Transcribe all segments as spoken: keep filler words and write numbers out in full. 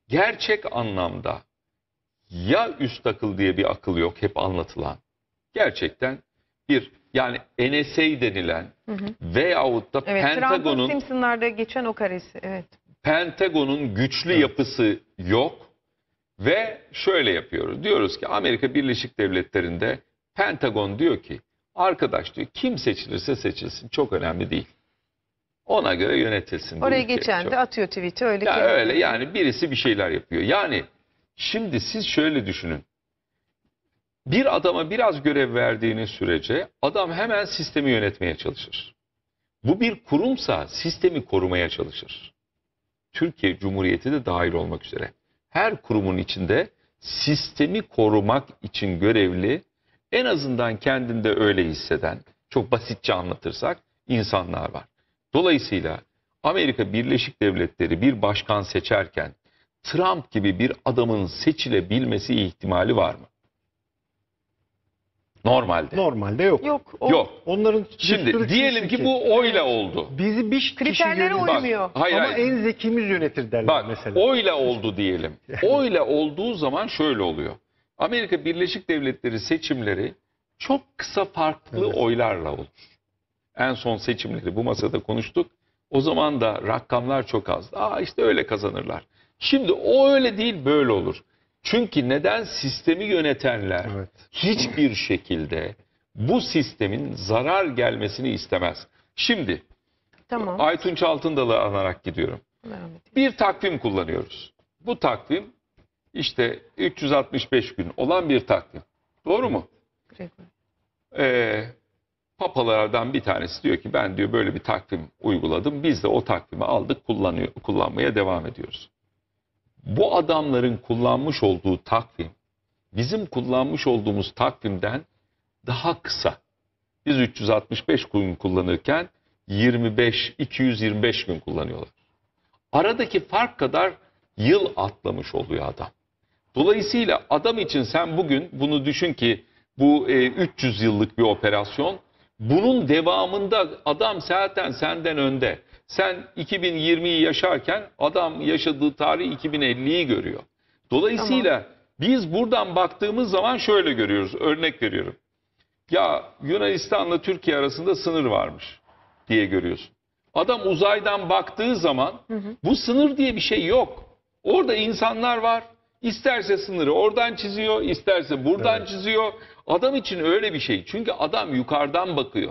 gerçek anlamda ya üst akıl diye bir akıl yok hep anlatılan. Gerçekten bir yani N S A denilen Hı hı. veyahut da Evet, Pentagon'un Trump'ın Simpsonlar'da geçen o karesi. Evet. Pentagon'un güçlü Evet. yapısı yok ve şöyle yapıyoruz. Diyoruz ki Amerika Birleşik Devletleri'nde Pentagon diyor ki arkadaş diyor kim seçilirse seçilsin çok önemli değil. Ona göre yönetilsin. bu Oraya ülke. geçen Çok- de atıyor tweet'i öyle. Ya kendi- öyle yani birisi bir şeyler yapıyor. Yani şimdi siz şöyle düşünün. Bir adama biraz görev verdiğiniz sürece adam hemen sistemi yönetmeye çalışır. Bu bir kurumsa sistemi korumaya çalışır. Türkiye Cumhuriyeti de dahil olmak üzere. Her kurumun içinde sistemi korumak için görevli, en azından kendinde öyle hisseden, çok basitçe anlatırsak insanlar var. Dolayısıyla Amerika Birleşik Devletleri bir başkan seçerken Trump gibi bir adamın seçilebilmesi ihtimali var mı? Normalde. Normalde yok. Yok. O Yok. Onların Şimdi düsturu diyelim çünkü ki bu oyla oldu. bizi bir kişi Kriterlere yönetir. uymuyor. Hayır, Ama hayır. en zekimiz yönetir derler Bak mesela. oyla oldu diyelim. Oyla olduğu zaman şöyle oluyor. Amerika Birleşik Devletleri seçimleri çok kısa farklı Evet. oylarla olur. En son seçimleri bu masada konuştuk. O zaman da rakamlar çok azdı. Aa işte öyle kazanırlar. Şimdi o öyle değil böyle olur. Çünkü neden sistemi yönetenler Evet. hiçbir şekilde bu sistemin zarar gelmesini istemez. Şimdi Tamam. Aytunç Altındal'ı anarak gidiyorum. Rahmet. Bir takvim kullanıyoruz. Bu takvim işte üç yüz altmış beş gün olan bir takvim. Doğru mu? Gregor. Ee, papalardan bir tanesi diyor ki ben diyor böyle bir takvim uyguladım. Biz de o takvimi aldık kullanıyor, kullanmaya devam ediyoruz. Bu adamların kullanmış olduğu takvim bizim kullanmış olduğumuz takvimden daha kısa. Biz üç yüz altmış beş gün kullanırken yirmi beş iki yüz yirmi beş gün kullanıyorlar. Aradaki fark kadar yıl atlamış oluyor adam. Dolayısıyla adam için sen bugün bunu düşün ki bu e, üç yüz yıllık bir operasyon. Bunun devamında adam zaten senden önde. Sen iki bin yirmiyi yaşarken adam yaşadığı tarih iki bin elliyi görüyor. Dolayısıyla biz buradan baktığımız zaman şöyle görüyoruz. Örnek veriyorum. Ya Yunanistan'la Türkiye arasında sınır varmış diye görüyorsun. Adam uzaydan baktığı zaman Hı hı. bu sınır diye bir şey yok. Orada insanlar var. İsterse sınırı oradan çiziyor, isterse buradan Evet. çiziyor. Adam için öyle bir şey. Çünkü adam yukarıdan bakıyor.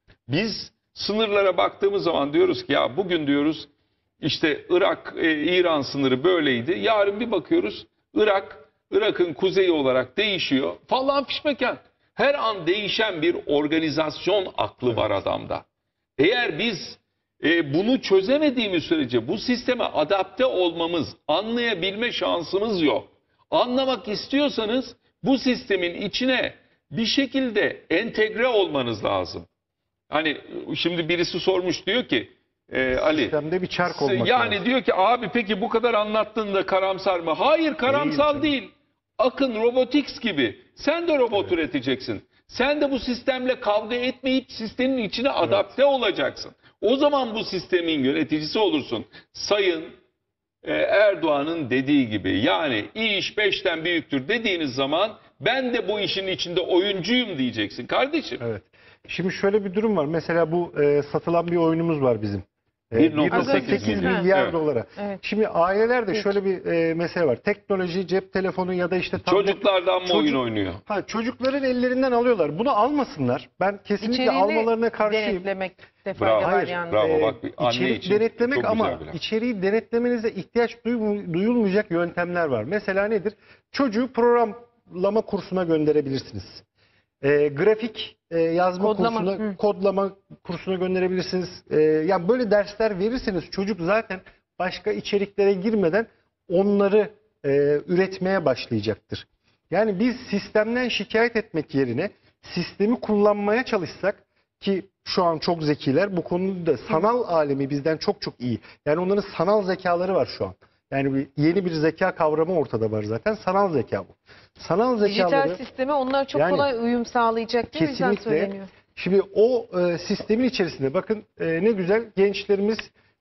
Biz sınırlara baktığımız zaman diyoruz ki ya bugün diyoruz işte Irak, e, İran sınırı böyleydi. Yarın bir bakıyoruz Irak, Irak'ın kuzeyi olarak değişiyor falan fişmeken. Her an değişen bir organizasyon aklı var adamda. Eğer biz e, bunu çözemediğimiz sürece bu sisteme adapte olmamız, anlayabilme şansımız yok. Anlamak istiyorsanız bu sistemin içine bir şekilde entegre olmanız lazım. Hani şimdi birisi sormuş diyor ki e, Ali Sistemde bir çark olmak yani lazım. diyor ki abi peki bu kadar anlattığında karamsar mı? Hayır karamsal Değil değil. Akın Robotics gibi sen de robot üreteceksin. Sen de bu sistemle kavga etmeyip sistemin içine adapte olacaksın. O zaman bu sistemin yöneticisi olursun. Sayın e, Erdoğan'ın dediği gibi yani iş beşten büyüktür dediğiniz zaman ben de bu işin içinde oyuncuyum diyeceksin kardeşim. Evet. Şimdi şöyle bir durum var. Mesela bu e, satılan bir oyunumuz var bizim. E, bir nokta bir nokta sekiz sekiz milyar. milyar Evet. dolara. Evet. Şimdi ailelerde Peki. şöyle bir e, mesele var. Teknoloji, cep telefonu ya da işte tablet. Çocuklardan mı Çocuk- oyun oynuyor? Ha, çocukların ellerinden alıyorlar. Bunu almasınlar. Ben kesinlikle İçeriğini almalarına karşıyım. denetlemekte Bravo. fayda var Hayır, yani. bravo. Ee, Bak, bir anne içerik için denetlemek çok ama güzel bir laf. içeriği denetlemenize ihtiyaç duymu- duyulmayacak yöntemler var. Mesela nedir? Çocuğu programlama kursuna gönderebilirsiniz. Ee, grafik e, yazma Kodlama, kursuna, hı. kodlama kursuna gönderebilirsiniz. Ee, yani böyle dersler verirseniz çocuk zaten başka içeriklere girmeden onları e, üretmeye başlayacaktır. Yani biz sistemden şikayet etmek yerine sistemi kullanmaya çalışsak ki şu an çok zekiler bu konuda sanal alemi bizden çok çok iyi. Yani onların sanal zekaları var şu an. Yani bir, yeni bir zeka kavramı ortada var zaten. Sanal zeka bu. Sanal zekaları Dijital sisteme onlar çok Yani kolay uyum sağlayacak diye o yüzden kesinlikle. söyleniyor. Şimdi o e, sistemin içerisinde bakın e, ne güzel gençlerimiz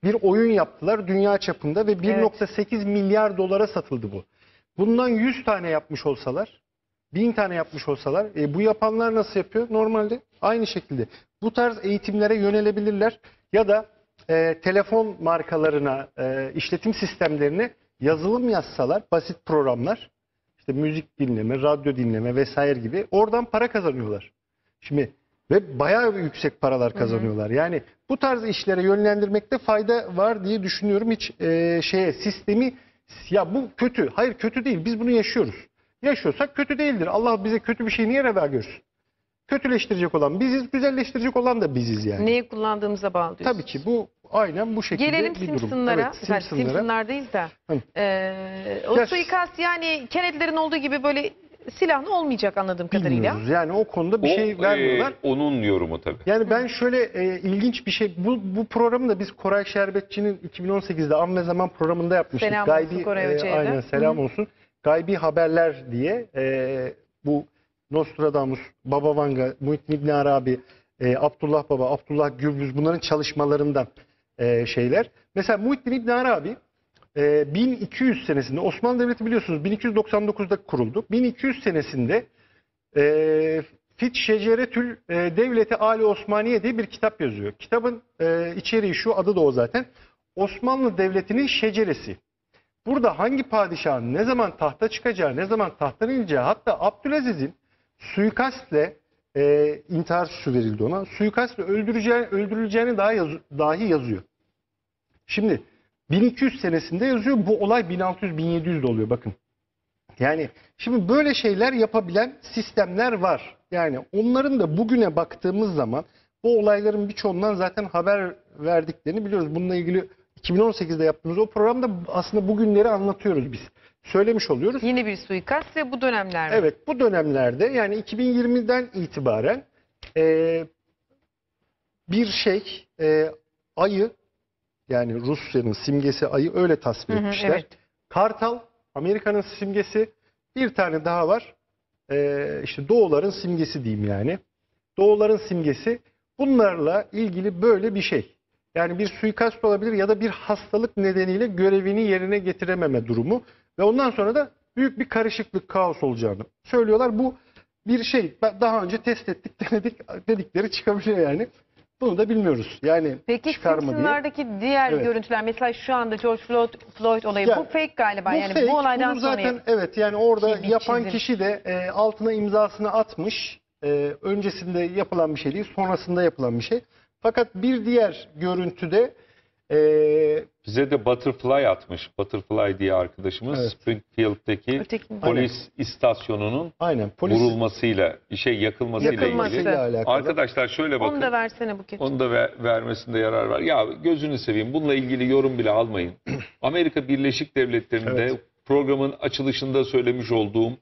bir oyun yaptılar dünya çapında ve bir nokta sekiz milyar dolara satıldı bu. Bundan yüz tane yapmış olsalar, bin tane yapmış olsalar, e, bu yapanlar nasıl yapıyor? Normalde aynı şekilde. Bu tarz eğitimlere yönelebilirler ya da e, telefon markalarına, e, işletim sistemlerine yazılım yazsalar, basit programlar, işte müzik dinleme, radyo dinleme vesaire gibi, oradan para kazanıyorlar. Şimdi ve bayağı yüksek paralar kazanıyorlar. Hı hı. Yani bu tarz işlere yönlendirmekte fayda var diye düşünüyorum. Hiç e, şeye sistemi ya bu kötü. Hayır kötü değil. Biz bunu yaşıyoruz. Yaşıyorsak kötü değildir. Allah bize kötü bir şey niye reva görsün? Kötüleştirecek olan biziz, güzelleştirecek olan da biziz yani. Neyi kullandığımıza bağlı diyorsunuz. Tabii ki bu aynen bu şekilde Gelelim bir durum. Simpsonlara. Evet, Yani Simpsonlara. Simpsonlardayız da. Ee, o Ya, suikast yani Kennedy'lerin olduğu gibi böyle silahlı olmayacak anladığım kadarıyla. Bilmiyoruz. Yani o konuda bir O, şey vermiyorlar. e, onun yorumu tabii. Yani ben şöyle e, ilginç bir şey, bu, bu programı da biz Koray Şerbetçi'nin iki bin on sekizde An ve Zaman programında yapmıştık. Selam Gaybi, olsun Koray e, Hoca'ya da. aynen selam Hı-hı. olsun. Gaybi Haberler diye e, bu Nostradamus, Baba Vanga, Muhittin İbn Arabi, e, Abdullah Baba, Abdullah Gürbüz, bunların çalışmalarından e, şeyler. Mesela Muhittin İbn Arabi e, bin iki yüz senesinde, Osmanlı Devleti biliyorsunuz bin iki yüz doksan dokuzda kuruldu. bin iki yüz senesinde e, Fit Şeceretül e, Devleti Ali Osmaniye diye bir kitap yazıyor. Kitabın e, içeriği şu, adı da o zaten. Osmanlı Devleti'nin şeceresi. Burada hangi padişahın ne zaman tahta çıkacağı, ne zaman tahttan ineceği, hatta Abdülaziz'in suikastle e, intihar süsü verildi ona. Suikastle öldüreceğini, öldürüleceğini daha yaz, dahi yazıyor. Şimdi bin iki yüz senesinde yazıyor. Bu olay bin altı yüz bin yedi yüzde oluyor bakın. Yani şimdi böyle şeyler yapabilen sistemler var. Yani onların da bugüne baktığımız zaman bu olayların birçoğundan zaten haber verdiklerini biliyoruz. Bununla ilgili iki bin on sekizde yaptığımız o programda aslında bugünleri anlatıyoruz biz. Söylemiş oluyoruz. Yeni bir suikast ve bu dönemler mi? Evet, bu dönemlerde yani iki bin yirmiden itibaren e, bir şey e, ayı, yani Rusya'nın simgesi ayı, öyle tasvir Hı hı, etmişler. evet. Kartal Amerika'nın simgesi, bir tane daha var. E, işte Doğuların simgesi diyeyim yani. Doğuların simgesi, bunlarla ilgili böyle bir şey. Yani bir suikast olabilir ya da bir hastalık nedeniyle görevini yerine getirememe durumu ve ondan sonra da büyük bir karışıklık, kaos olacağını söylüyorlar. Bu bir şey, daha önce test ettik, denedik dedikleri çıkabiliyor yani. Bunu da bilmiyoruz. Yani Peki çıkar mı diye. Simpsonlardaki diğer Evet. görüntüler, mesela şu anda George Floyd, Floyd olayı, Ya, bu fake galiba. Bu yani fake, bu olaydan bunu zaten sonra evet, yani orada bir yapan çizim. kişi de e, altına imzasını atmış. E, öncesinde yapılan bir şey değil, sonrasında yapılan bir şey. Fakat bir diğer görüntüde e, Bize de Butterfly atmış. Butterfly diye arkadaşımız, Evet. Springfield'deki Öteki- polis istasyonunun aynen polis vurulmasıyla, şey yakılmasıyla Yakılması. ilgili. yakılmasıyla alakalı. Arkadaşlar şöyle bakın. onu da versene bu kez. Onu da ver- vermesinde yarar var. Ya gözünü seveyim, bununla ilgili yorum bile almayın. Amerika Birleşik Devletleri'nde Evet. programın açılışında söylemiş olduğum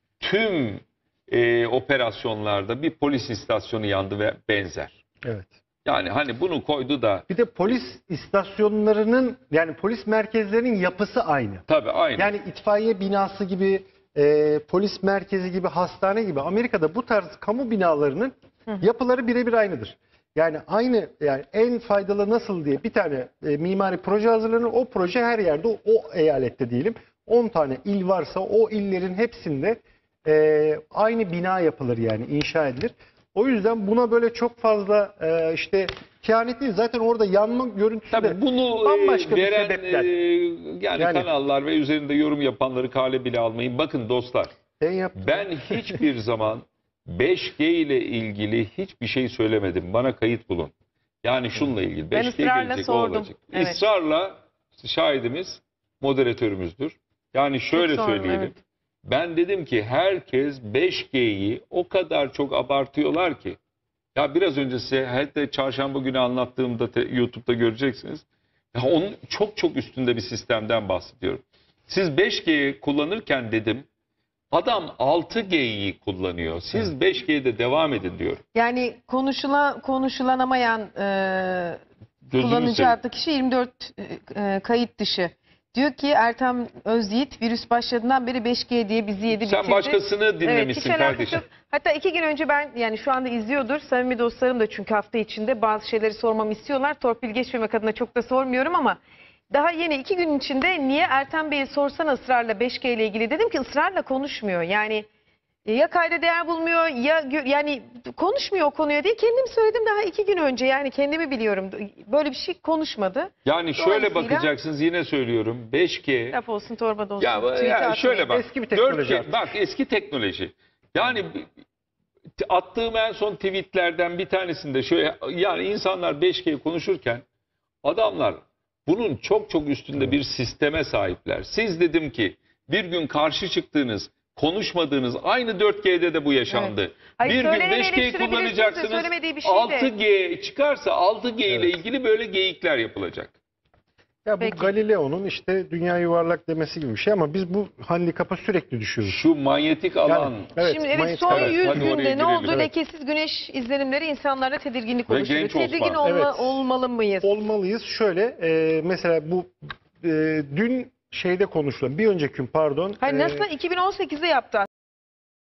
tüm e, operasyonlarda bir polis istasyonu yandı ve benzer. Evet. Yani hani bunu koydu da Bir de polis istasyonlarının, yani polis merkezlerinin yapısı aynı. tabii aynı. Yani itfaiye binası gibi, e, polis merkezi gibi, hastane gibi, Amerika'da bu tarz kamu binalarının yapıları birebir aynıdır. Yani aynı, yani en faydalı nasıl diye bir tane e, mimari proje hazırlanır. O proje her yerde, o, o eyalette diyelim on tane il varsa o illerin hepsinde e, aynı bina yapılır, yani inşa edilir. O yüzden buna böyle çok fazla e, işte kehanet değil. Zaten orada yanma görüntüsü de Tabii bunu bambaşka e, bir veren sebepler. e, yani, Yani- kanallar ve üzerinde yorum yapanları kale bile almayın. Bakın dostlar, Ben yaptım. ben hiçbir zaman beş G ile ilgili hiçbir şey söylemedim. Bana kayıt bulun. Yani şununla ilgili. Ben beş G ısrarla gelecek, o sordum. olacak. Evet. Israrla şahidimiz moderatörümüzdür. Yani şöyle sordum, söyleyelim. evet. Ben dedim ki herkes beş G'yi o kadar çok abartıyorlar ki. Ya biraz önce size, hatta çarşamba günü anlattığımda te, YouTube'da göreceksiniz. Ya onun çok çok üstünde bir sistemden bahsediyorum. Siz beş G'yi kullanırken dedim, adam altı G'yi kullanıyor. Siz beş G'de devam edin diyor. Yani konuşula, konuşulanamayan e, Gözünü kullanıcı seveyim. adlı kişi yirmi dört e, kayıt dışı. Diyor ki Ertem Özyiğit virüs başladığından beri beş G diye bizi yedi bitirdi. Sen başkasını dinlemişsin hiç alakası kardeşim. yok. Hatta iki gün önce ben yani şu anda izliyordur. Samimi dostlarım da çünkü hafta içinde bazı şeyleri sormamı istiyorlar. Torpil geçmemek adına çok da sormuyorum ama daha yeni iki gün içinde niye Ertem Bey'i sorsana ısrarla beş G ile ilgili dedim ki ısrarla konuşmuyor. Yani ya kayda değer bulmuyor ya gö- yani konuşmuyor o konuya diye kendim söyledim daha iki gün önce yani kendimi biliyorum böyle bir şey konuşmadı. Yani şöyle Dolayısıyla- bakacaksınız yine söylüyorum beş G Laf olsun torbada olsun. ya, Tweet'e ya atmayın. şöyle bak Eski bir teknoloji dört G artık. bak eski teknoloji. Yani t- attığım en son tweetlerden bir tanesinde şöyle yani insanlar beş G konuşurken adamlar bunun çok çok üstünde bir sisteme sahipler. Siz dedim ki bir gün karşı çıktığınız konuşmadığınız aynı dört G'de de bu yaşandı. Evet. Hayır, Bir gün söyleneni beş G eleştirebilirsiniz de kullanacaksınız. söylemediği bir şey de. altı G çıkarsa altı G ile Evet. ilgili böyle geyikler yapılacak. Ya bu Peki. Galileo'nun işte dünya yuvarlak demesi gibi bir şey ama biz bu handikapa sürekli düşüyoruz. Şu manyetik alan Yani, evet, Şimdi evet manyetik son alan. yüz hadi oraya günde ne girelim. oldu? Evet. Lekesiz güneş izlenimleri insanlarda tedirginlik Ve oluşturuyor. genç Tedirgin Osman. olma, Evet. olmalı mıyız? Olmalıyız. Şöyle e, mesela bu e, dün şeyde konuşulan bir önceki gün pardon. Hayır e, nasıl iki bin on sekizde yaptı